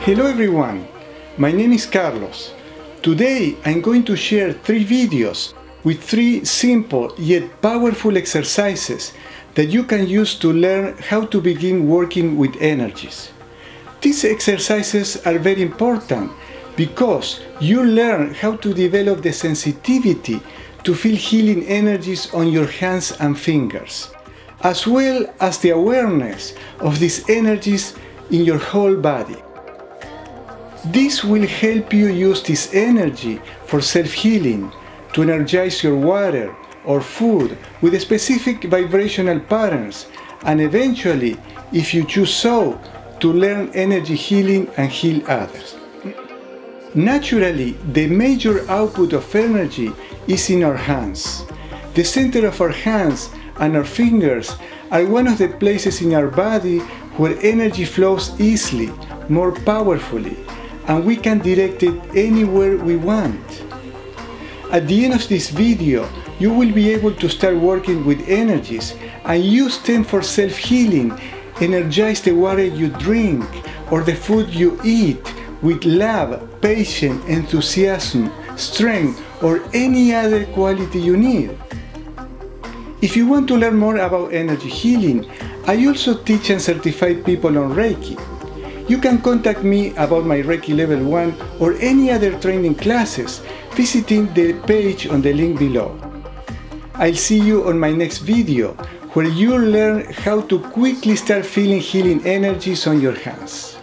Hello everyone, my name is Carlos. Today I'm going to share 3 videos with 3 simple yet powerful exercises that you can use to learn how to begin working with energies. These exercises are very important because you learn how to develop the sensitivity to feel healing energies on your hands and fingers, as well as the awareness of these energies in your whole body. This will help you use this energy for self-healing, to energize your water or food with specific vibrational patterns, and eventually, if you choose so, to learn energy healing and heal others. Naturally, the major output of energy is in our hands. The center of our hands and our fingers are one of the places in our body where energy flows easily, more powerfully, and we can direct it anywhere we want. At the end of this video, you will be able to start working with energies and use them for self-healing. Energize the water you drink or the food you eat with love, patience, enthusiasm, strength, or any other quality you need. If you want to learn more about energy healing, I also teach and certify people on Reiki. You can contact me about my Reiki Level 1 or any other training classes visiting the page on the link below. I'll see you on my next video where you'll learn how to quickly start feeling healing energies on your hands.